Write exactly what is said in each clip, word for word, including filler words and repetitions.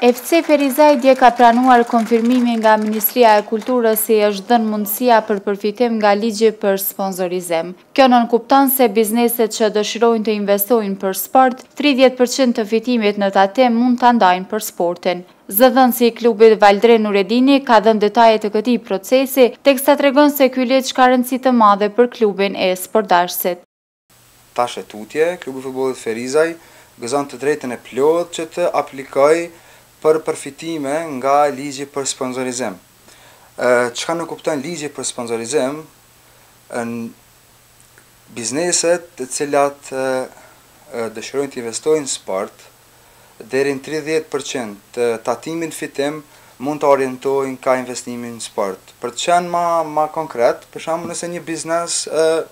F C Ferizaj dje ka pranuar konfirmimin nga Ministria e Kulturës se është dhënë mundësia për përfitim nga ligji për sponsorizim. Kjo nënkupton se bizneset që dëshirojnë të investojnë për sport, tridhjetë përqind të fitimit në tatim mund ta ndajnë për sportin. Zëdhënësi i klubit Valdren Nuredini ka dhënë detajet të këtij procesi, teksa tregon se ky ligj ka rëndësi të madhe për klubin e sportdarësit. Tash e tutje, klubi futbollit Ferizaj gëzon të drejtën e plotë që të aplikojë për përfitime nga ligji për sponsorizim. Çka nuk kupton ligji për sponsorizim, bizneset të cilat dëshirojnë të investojnë në sport, deri në tridhjetë përqind të tatimin fitim mund të orientojnë ka investimin në sport. Për të qenë ma, ma konkret, për shembull nëse një biznes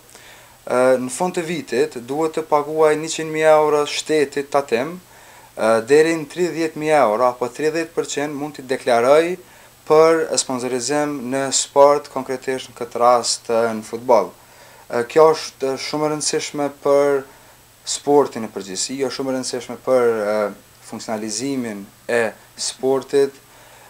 në fund të vitit duhet të paguaj njëqind mijë euro shtetit tatim, deri në tridhjetë mijë euro apo tridhjetë përqind mund të deklaroj për sponsorizim në sport, konkretisht në këtë rast në futboll. Kjo është shumë e rëndësishme për sportin në përgjithësi, është shumë e rëndësishme për funksionalizimin e sportit,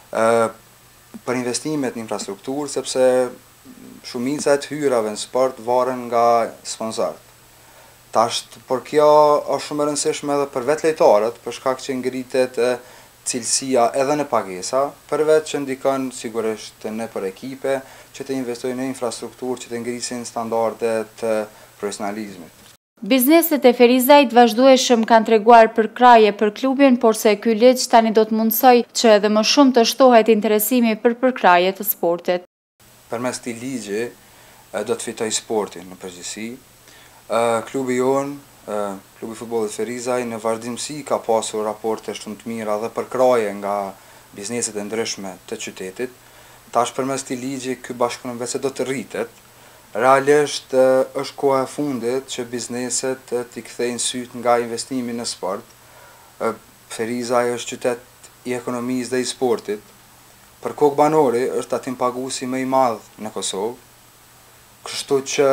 për investimet në infrastrukturë, sepse shumica e hyrave në sport varen nga sponsorët. Tash, por kjo është shumë e rëndësishme edhe për vetë lojtarët, për shkak që ngritet cilësia edhe në pagesa, përveç që ndikon sigurisht në për ekipe që të investojnë në infrastrukturë, që të ngrisin standardet të profesionalizmit. Bizneset e Ferizajt vazhdueshëm kanë treguar për kraje për klubin, por se ky ligj tani do të mundsoj që edhe më shumë të shtohet interesimi për përkraje të sportit. Përmes këtij ligji do të fitoj sportin në përgjithësi. Klubi jonë, klubi futbollit Ferizaj, në vazhdimsi ka pasur raporte shumë të mira dhe për kraje nga bizneset e ndryshme të qytetit. Tash përmes këtij ligji ky bashkëpunim vetë do të rritet. Realisht është koha e fundit që bizneset t'i kthejnë syt nga investimi në sport. Ferizaj është qytet i ekonomisë dhe i sportit. Për kokë banori është tatim paguesi më i madh në Kosovë. Kështu që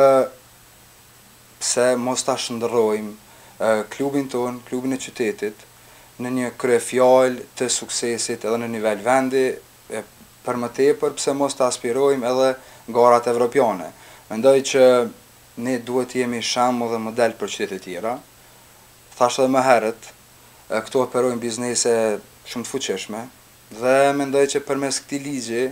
pse mos ta shndërrojmë klubin ton, klubin e qytetit, në një kryefjalë të suksesit edhe në nivel vendi, për më tepër pse mos ta aspirojmë edhe garat evropiane. Mendoj që ne duhet të jemi shembull dhe model për qytetet e tjera. Thash edhe më herët, këtu operojnë biznese shumë të fuqishme dhe mendoj që përmes këtij ligji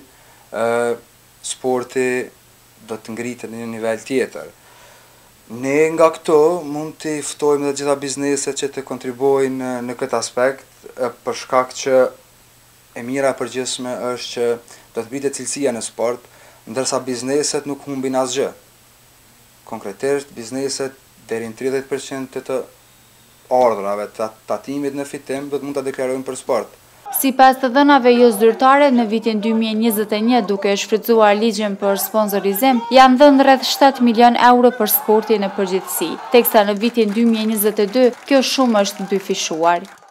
sporti do të ngritet në një nivel tjetër. Ne nga këto mund të ftojmë dhe gjitha bizneset që të kontribuojnë në këtë aspekt, për shkak që e mira e përgjithshme është që do të rritet cilësia në sport, ndërsa bizneset nuk humbin asgjë. Konkretisht bizneset deri në tridhjetë përqind të të ardhrave të tatimit në fitim do të mund ta deklarojnë për sport. Sipas të dhënave jo zyrtare, në vitin dy mijë e njëzet e një, duke shfrytzuar ligjin për sponsorizim, janë dhënë rreth shtatë milion euro për sportin në përgjithësi, teksa në vitin dy mijë e njëzet e dy kjo shumë është dyfishuar.